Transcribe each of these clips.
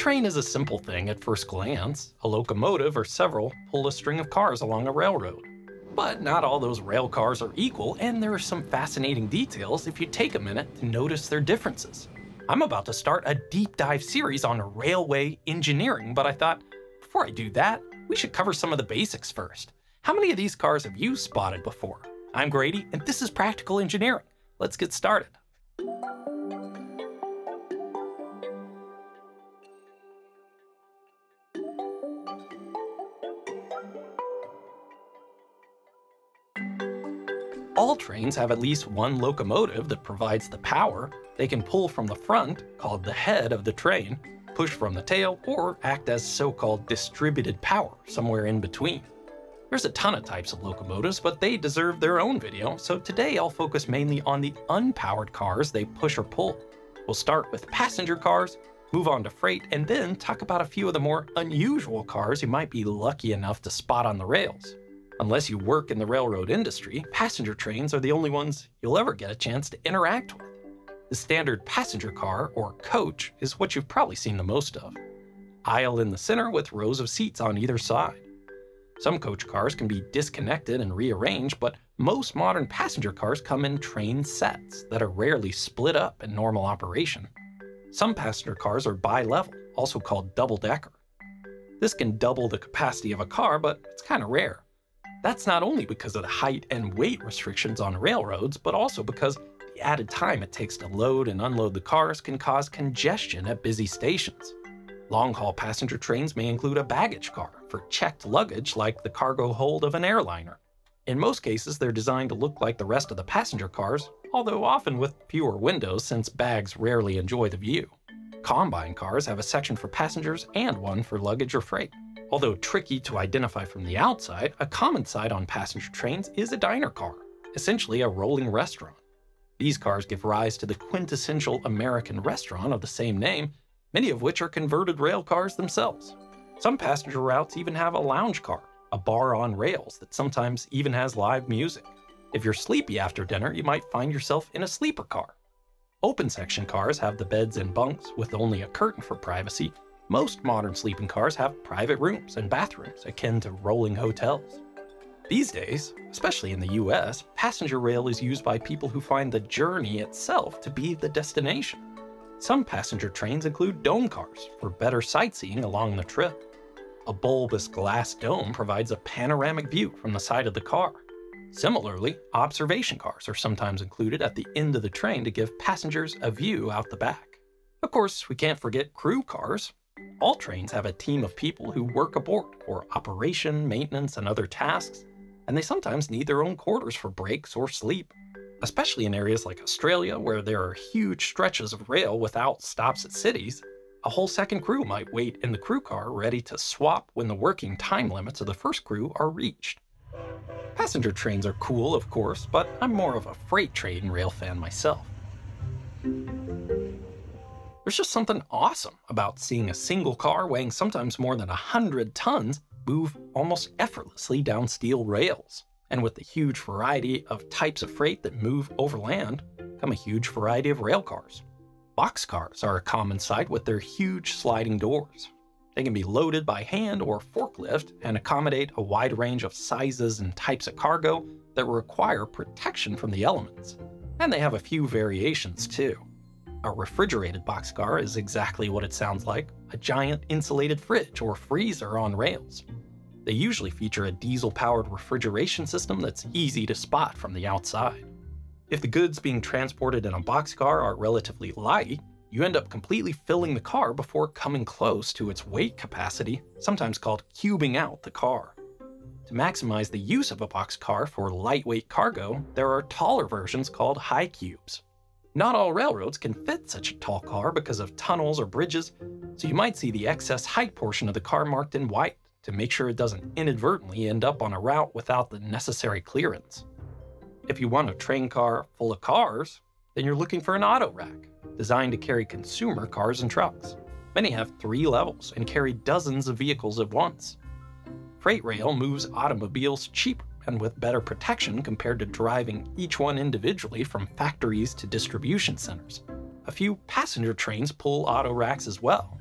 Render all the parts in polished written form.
train is a simple thing at first glance. A locomotive or several pull a string of cars along a railroad. But not all those rail cars are equal, and there are some fascinating details if you take a minute to notice their differences. I'm about to start a deep dive series on railway engineering, but I thought, before I do that, we should cover some of the basics first. How many of these cars have you spotted before? I'm Grady, and this is Practical Engineering. Let's get started. All trains have at least one locomotive that provides the power. They can pull from the front, called the head of the train, push from the tail, or act as so-called distributed power, somewhere in between. There's a ton of types of locomotives, but they deserve their own video, so today I'll focus mainly on the unpowered cars they push or pull. We'll start with passenger cars, move on to freight, and then talk about a few of the more unusual cars you might be lucky enough to spot on the rails. Unless you work in the railroad industry, passenger trains are the only ones you'll ever get a chance to interact with. The standard passenger car, or coach, is what you've probably seen the most of. Aisle in the center with rows of seats on either side. Some coach cars can be disconnected and rearranged, but most modern passenger cars come in train sets that are rarely split up in normal operation. Some passenger cars are bi-level, also called double-decker. This can double the capacity of a car, but it's kind of rare. That's not only because of the height and weight restrictions on railroads, but also because the added time it takes to load and unload the cars can cause congestion at busy stations. Long-haul passenger trains may include a baggage car for checked luggage like the cargo hold of an airliner. In most cases, they're designed to look like the rest of the passenger cars, although often with fewer windows since bags rarely enjoy the view. Combine cars have a section for passengers and one for luggage or freight. Although tricky to identify from the outside, a common sight on passenger trains is a diner car, essentially a rolling restaurant. These cars give rise to the quintessential American restaurant of the same name, many of which are converted rail cars themselves. Some passenger routes even have a lounge car, a bar on rails that sometimes even has live music. If you're sleepy after dinner, you might find yourself in a sleeper car. Open section cars have the beds and bunks with only a curtain for privacy. Most modern sleeping cars have private rooms and bathrooms akin to rolling hotels. These days, especially in the US, passenger rail is used by people who find the journey itself to be the destination. Some passenger trains include dome cars for better sightseeing along the trip. A bulbous glass dome provides a panoramic view from the side of the car. Similarly, observation cars are sometimes included at the end of the train to give passengers a view out the back. Of course, we can't forget crew cars. All trains have a team of people who work aboard for operation, maintenance, and other tasks, and they sometimes need their own quarters for breaks or sleep. Especially in areas like Australia, where there are huge stretches of rail without stops at cities, a whole second crew might wait in the crew car ready to swap when the working time limits of the first crew are reached. Passenger trains are cool, of course, but I'm more of a freight train rail fan myself. There's just something awesome about seeing a single car weighing sometimes more than 100 tons move almost effortlessly down steel rails. And with the huge variety of types of freight that move overland, come a huge variety of railcars. Boxcars are a common sight with their huge sliding doors. They can be loaded by hand or forklift and accommodate a wide range of sizes and types of cargo that require protection from the elements. And they have a few variations too. A refrigerated boxcar is exactly what it sounds like, a giant insulated fridge or freezer on rails. They usually feature a diesel-powered refrigeration system that's easy to spot from the outside. If the goods being transported in a boxcar are relatively light, you end up completely filling the car before coming close to its weight capacity, sometimes called cubing out the car. To maximize the use of a boxcar for lightweight cargo, there are taller versions called high cubes. Not all railroads can fit such a tall car because of tunnels or bridges, so you might see the excess height portion of the car marked in white to make sure it doesn't inadvertently end up on a route without the necessary clearance. If you want a train car full of cars, then you're looking for an auto rack, designed to carry consumer cars and trucks. Many have 3 levels and carry dozens of vehicles at once. Freight rail moves automobiles cheaper and with better protection compared to driving each one individually from factories to distribution centers. A few passenger trains pull auto racks as well,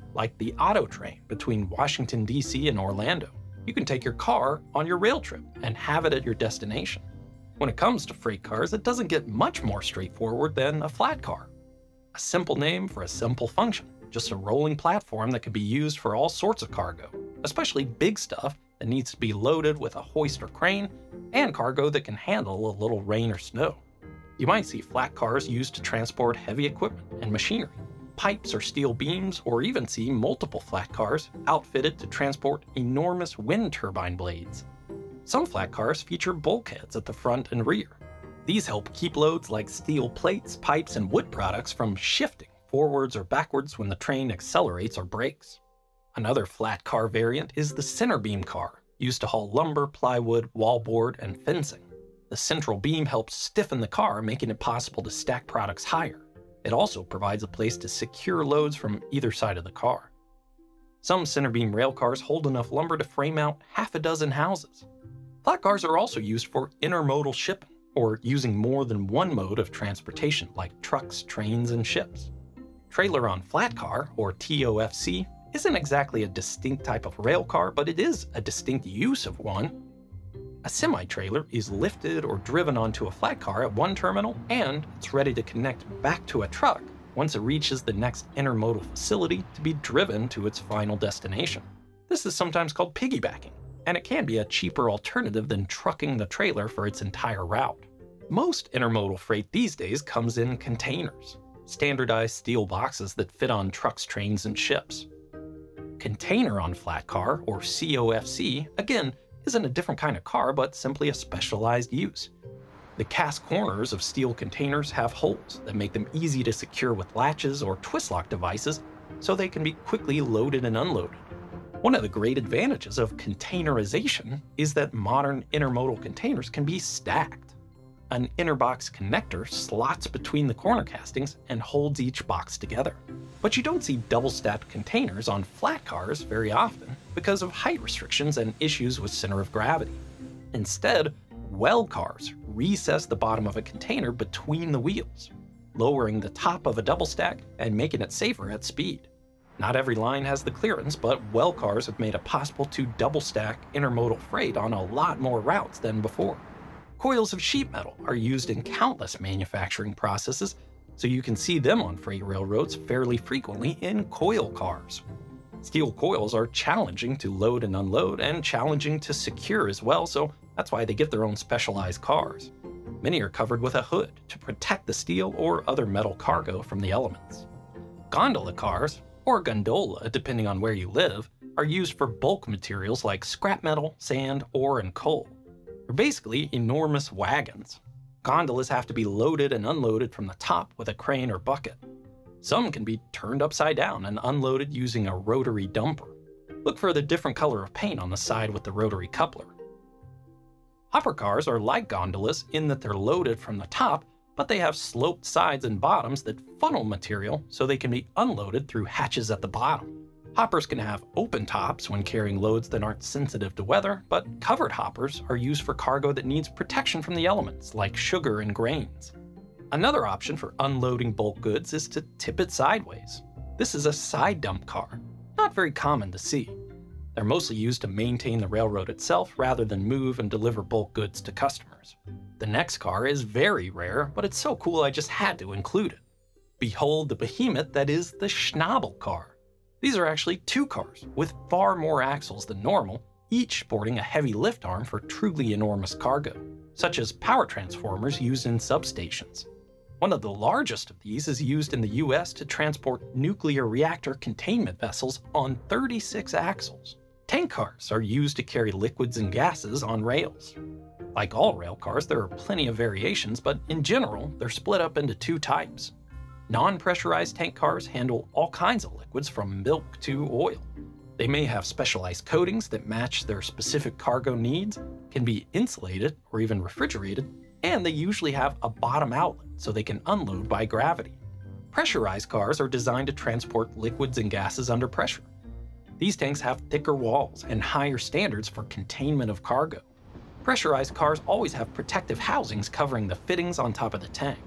like the Auto Train between Washington, D.C. and Orlando. You can take your car on your rail trip and have it at your destination. When it comes to freight cars, it doesn't get much more straightforward than a flat car. A simple name for a simple function, just a rolling platform that can be used for all sorts of cargo, especially big stuff that needs to be loaded with a hoist or crane, and cargo that can handle a little rain or snow. You might see flat cars used to transport heavy equipment and machinery, pipes or steel beams, or even see multiple flat cars outfitted to transport enormous wind turbine blades. Some flat cars feature bulkheads at the front and rear. These help keep loads like steel plates, pipes, and wood products from shifting forwards or backwards when the train accelerates or brakes. Another flat car variant is the center beam car, used to haul lumber, plywood, wallboard, and fencing. The central beam helps stiffen the car, making it possible to stack products higher. It also provides a place to secure loads from either side of the car. Some center beam rail cars hold enough lumber to frame out half a dozen houses. Flat cars are also used for intermodal shipping, or using more than one mode of transportation like trucks, trains, and ships. Trailer on flat car, or TOFC, isn't exactly a distinct type of rail car, but it is a distinct use of one. A semi-trailer is lifted or driven onto a flat car at one terminal, and it's ready to connect back to a truck once it reaches the next intermodal facility to be driven to its final destination. This is sometimes called piggybacking, and it can be a cheaper alternative than trucking the trailer for its entire route. Most intermodal freight these days comes in containers, standardized steel boxes that fit on trucks, trains, and ships. Container on flat car, or COFC, again, isn't a different kind of car, but simply a specialized use. The cast corners of steel containers have holes that make them easy to secure with latches or twist lock devices, so they can be quickly loaded and unloaded. One of the great advantages of containerization is that modern intermodal containers can be stacked. An inner box connector slots between the corner castings and holds each box together. But you don't see double-stacked containers on flat cars very often because of height restrictions and issues with center of gravity. Instead, well cars recess the bottom of a container between the wheels, lowering the top of a double stack and making it safer at speed. Not every line has the clearance, but well cars have made it possible to double stack intermodal freight on a lot more routes than before. Coils of sheet metal are used in countless manufacturing processes, so you can see them on freight railroads fairly frequently in coil cars. Steel coils are challenging to load and unload, and challenging to secure as well, so that's why they get their own specialized cars. Many are covered with a hood to protect the steel or other metal cargo from the elements. Gondola cars, or gondola depending on where you live, are used for bulk materials like scrap metal, sand, ore, and coal. They're basically enormous wagons. Gondolas have to be loaded and unloaded from the top with a crane or bucket. Some can be turned upside down and unloaded using a rotary dumper. Look for the different color of paint on the side with the rotary coupler. Hopper cars are like gondolas in that they're loaded from the top, but they have sloped sides and bottoms that funnel material so they can be unloaded through hatches at the bottom. Hoppers can have open tops when carrying loads that aren't sensitive to weather, but covered hoppers are used for cargo that needs protection from the elements, like sugar and grains. Another option for unloading bulk goods is to tip it sideways. This is a side dump car, not very common to see. They're mostly used to maintain the railroad itself rather than move and deliver bulk goods to customers. The next car is very rare, but it's so cool I just had to include it. Behold the behemoth that is the Schnabel car. These are actually two cars with far more axles than normal, each sporting a heavy lift arm for truly enormous cargo, such as power transformers used in substations. One of the largest of these is used in the US to transport nuclear reactor containment vessels on 36 axles. Tank cars are used to carry liquids and gases on rails. Like all rail cars, there are plenty of variations, but in general, they're split up into two types. Non-pressurized tank cars handle all kinds of liquids from milk to oil. They may have specialized coatings that match their specific cargo needs, can be insulated or even refrigerated, and they usually have a bottom outlet so they can unload by gravity. Pressurized cars are designed to transport liquids and gases under pressure. These tanks have thicker walls and higher standards for containment of cargo. Pressurized cars always have protective housings covering the fittings on top of the tank.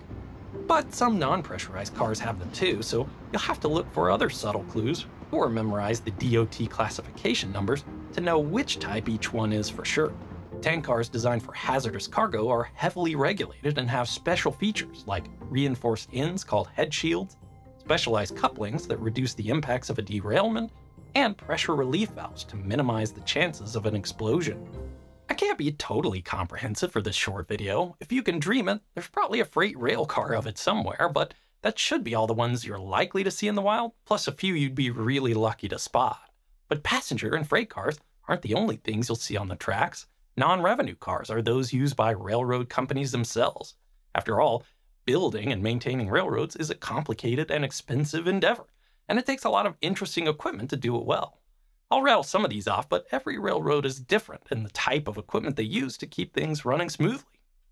But some non-pressurized cars have them too, so you'll have to look for other subtle clues or memorize the DOT classification numbers to know which type each one is for sure. Tank cars designed for hazardous cargo are heavily regulated and have special features like reinforced ends called head shields, specialized couplings that reduce the impacts of a derailment, and pressure relief valves to minimize the chances of an explosion. I can't be totally comprehensive for this short video. If you can dream it, there's probably a freight rail car of it somewhere, but that should be all the ones you're likely to see in the wild, plus a few you'd be really lucky to spot. But passenger and freight cars aren't the only things you'll see on the tracks. Non-revenue cars are those used by railroad companies themselves. After all, building and maintaining railroads is a complicated and expensive endeavor, and it takes a lot of interesting equipment to do it well. I'll rattle some of these off, but every railroad is different in the type of equipment they use to keep things running smoothly.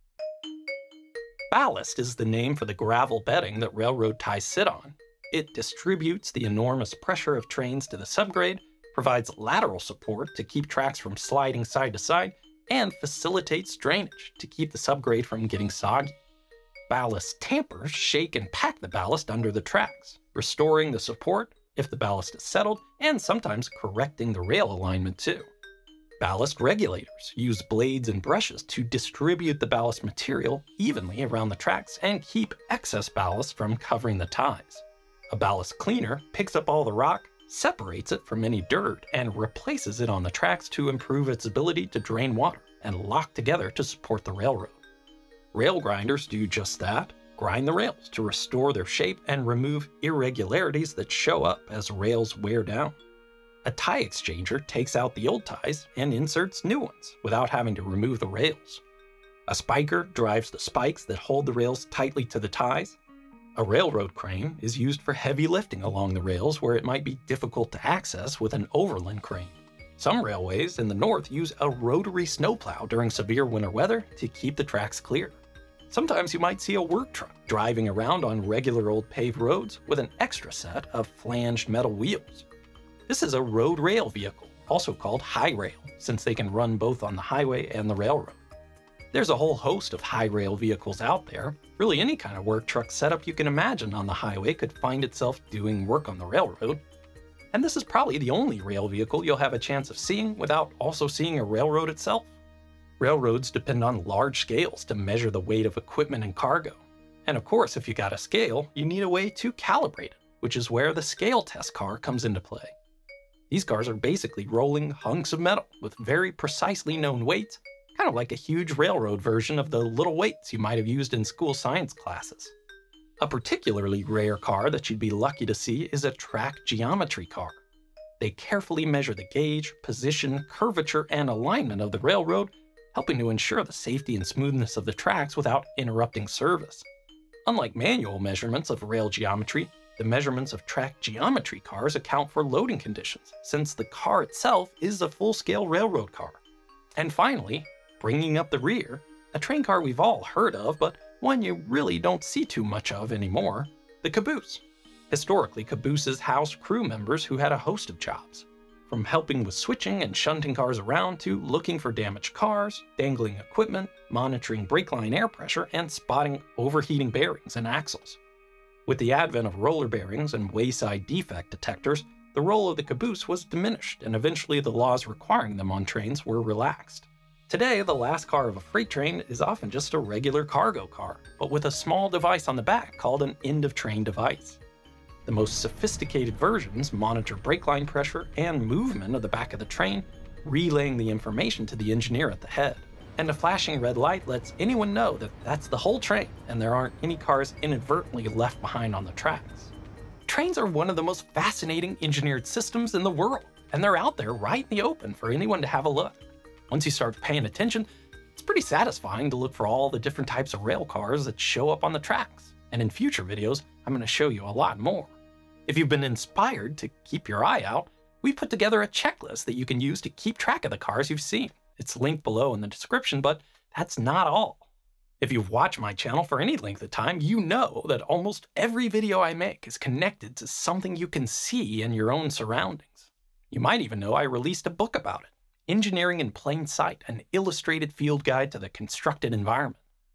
Ballast is the name for the gravel bedding that railroad ties sit on. It distributes the enormous pressure of trains to the subgrade, provides lateral support to keep tracks from sliding side to side, and facilitates drainage to keep the subgrade from getting soggy. Ballast tampers shake and pack the ballast under the tracks, restoring the support if the ballast is settled, and sometimes correcting the rail alignment too. Ballast regulators use blades and brushes to distribute the ballast material evenly around the tracks and keep excess ballast from covering the ties. A ballast cleaner picks up all the rock, separates it from any dirt, and replaces it on the tracks to improve its ability to drain water and lock together to support the railroad. Rail grinders do just that, grind the rails to restore their shape and remove irregularities that show up as rails wear down. A tie exchanger takes out the old ties and inserts new ones without having to remove the rails. A spiker drives the spikes that hold the rails tightly to the ties. A railroad crane is used for heavy lifting along the rails where it might be difficult to access with an overland crane. Some railways in the north use a rotary snowplow during severe winter weather to keep the tracks clear. Sometimes you might see a work truck driving around on regular old paved roads with an extra set of flanged metal wheels. This is a road rail vehicle, also called high rail, since they can run both on the highway and the railroad. There's a whole host of high rail vehicles out there. Really any kind of work truck setup you can imagine on the highway could find itself doing work on the railroad. And this is probably the only rail vehicle you'll have a chance of seeing without also seeing a railroad itself. Railroads depend on large scales to measure the weight of equipment and cargo. And of course, if you got a scale, you need a way to calibrate it, which is where the scale test car comes into play. These cars are basically rolling hunks of metal with very precisely known weights, kind of like a huge railroad version of the little weights you might have used in school science classes. A particularly rare car that you'd be lucky to see is a track geometry car. They carefully measure the gauge, position, curvature, and alignment of the railroad, helping to ensure the safety and smoothness of the tracks without interrupting service. Unlike manual measurements of rail geometry, the measurements of track geometry cars account for loading conditions, since the car itself is a full-scale railroad car. And finally, bringing up the rear, a train car we've all heard of, but one you really don't see too much of anymore, the caboose. Historically, cabooses housed crew members who had a host of jobs, from helping with switching and shunting cars around to looking for damaged cars, dangling equipment, monitoring brake line air pressure, and spotting overheating bearings and axles. With the advent of roller bearings and wayside defect detectors, the role of the caboose was diminished, and eventually the laws requiring them on trains were relaxed. Today, the last car of a freight train is often just a regular cargo car, but with a small device on the back called an end-of-train device. The most sophisticated versions monitor brake line pressure and movement of the back of the train, relaying the information to the engineer at the head. And a flashing red light lets anyone know that that's the whole train and there aren't any cars inadvertently left behind on the tracks. Trains are one of the most fascinating engineered systems in the world, and they're out there right in the open for anyone to have a look. Once you start paying attention, it's pretty satisfying to look for all the different types of rail cars that show up on the tracks. And in future videos, I'm going to show you a lot more. If you've been inspired to keep your eye out, we put together a checklist that you can use to keep track of the cars you've seen. It's linked below in the description, but that's not all. If you've watched my channel for any length of time, you know that almost every video I make is connected to something you can see in your own surroundings. You might even know I released a book about it, Engineering in Plain Sight, an illustrated field guide to the constructed environment.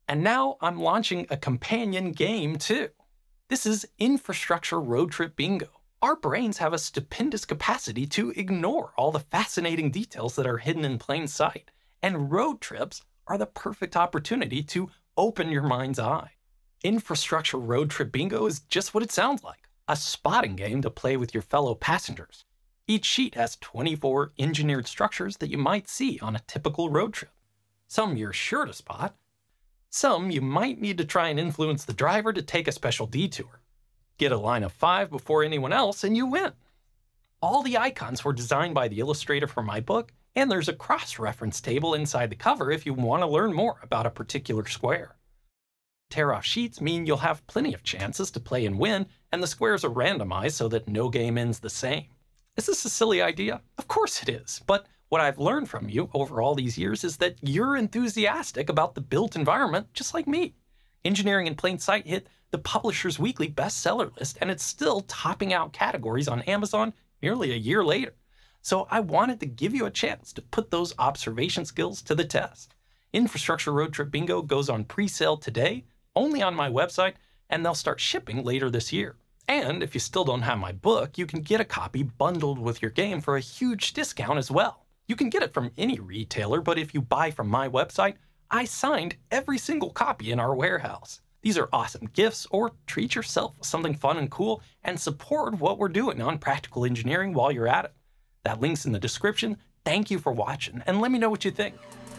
And now I'm launching a companion game too. This is Infrastructure Road Trip Bingo. Our brains have a stupendous capacity to ignore all the fascinating details that are hidden in plain sight, and road trips are the perfect opportunity to open your mind's eye. Infrastructure Road Trip Bingo is just what it sounds like, a spotting game to play with your fellow passengers. Each sheet has 24 engineered structures that you might see on a typical road trip. Some you're sure to spot. Some you might need to try and influence the driver to take a special detour. Get a line of 5 before anyone else and you win. All the icons were designed by the illustrator for my book, and there's a cross-reference table inside the cover if you want to learn more about a particular square. Tear-off sheets mean you'll have plenty of chances to play and win, and the squares are randomized so that no game ends the same. Is this a silly idea? Of course it is, but what I've learned from you over all these years is that you're enthusiastic about the built environment just like me. Engineering in Plain Sight hit the Publishers Weekly bestseller list, and it's still topping out categories on Amazon nearly a year later. So I wanted to give you a chance to put those observation skills to the test. Infrastructure Road Trip Bingo goes on pre-sale today, only on my website, and they'll start shipping later this year. And if you still don't have my book, you can get a copy bundled with your game for a huge discount as well. You can get it from any retailer, but if you buy from my website, I signed every single copy in our warehouse. These are awesome gifts, or treat yourself with something fun and cool and support what we're doing on Practical Engineering while you're at it. That link's in the description. Thank you for watching, and let me know what you think.